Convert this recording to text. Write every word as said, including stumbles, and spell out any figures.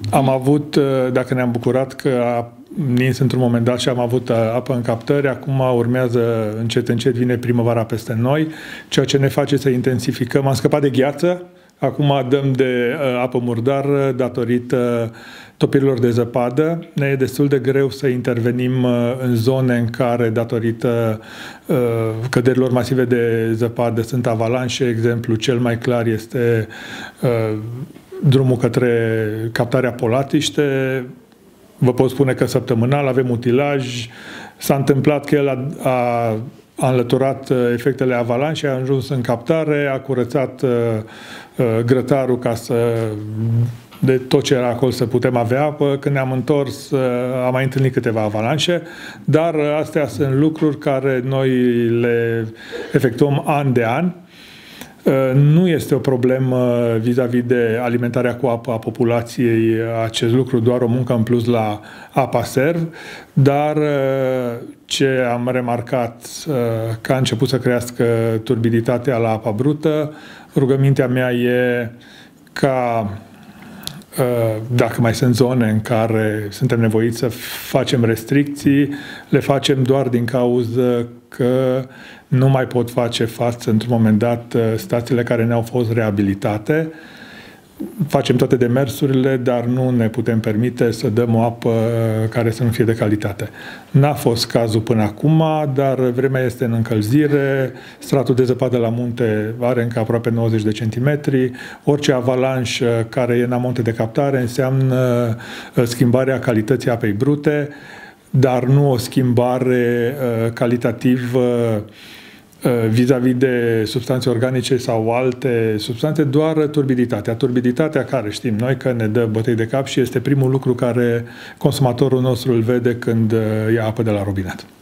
Am avut, dacă ne-am bucurat că a nins într-un moment dat și am avut apă în captări, acum urmează încet, încet, vine primăvara peste noi, ceea ce ne face să intensificăm. Am scăpat de gheață, acum dăm de apă murdară datorită topirilor de zăpadă. Ne e destul de greu să intervenim în zone în care, datorită căderilor masive de zăpadă, sunt avalanșe. Exemplu cel mai clar este drumul către captarea Polatiște. Vă pot spune că săptămânal avem utilaj. S-a întâmplat că el a, a, a înlăturat efectele avalanșei, a ajuns în captare, a curățat uh, grătarul ca să de tot ce era acolo să putem avea apă. Când ne-am întors, uh, am mai întâlnit câteva avalanșe, dar astea sunt lucruri care noi le efectuăm an de an. Nu este o problemă vis-a-vis de alimentarea cu apă a populației, acest lucru, doar o muncă în plus la APASERV, dar ce am remarcat că a început să crească turbiditatea la apa brută, rugămintea mea e ca, dacă mai sunt zone în care suntem nevoiți să facem restricții, le facem doar din cauză că nu mai pot face față într-un moment dat stațiile care ne-au fost reabilitate. Facem toate demersurile, dar nu ne putem permite să dăm o apă care să nu fie de calitate. N-a fost cazul până acum, dar vremea este în încălzire, stratul de zăpadă la munte are încă aproape nouăzeci de centimetri, orice avalanșă care e în amonte de captare înseamnă schimbarea calității apei brute, dar nu o schimbare uh, calitativă vis-a-vis -vis de substanțe organice sau alte substanțe, doar turbiditatea. Turbiditatea care știm noi că ne dă bătăi de cap și este primul lucru care consumatorul nostru îl vede când ia apă de la robinet.